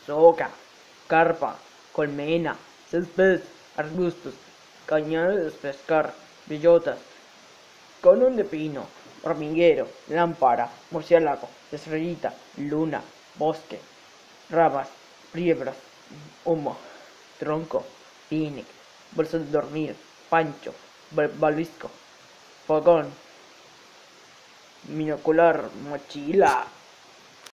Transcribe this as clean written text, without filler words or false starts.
soca, carpa, colmena, césped, arbustos, cañadas, pescar, bellotas, conon de pino, hormiguero, lámpara, murciélago, estrellita, luna, bosque, ramas, piedras, humo, tronco, picnic, bolsa de dormir, pancho, balisco, fogón, binocular, mochila.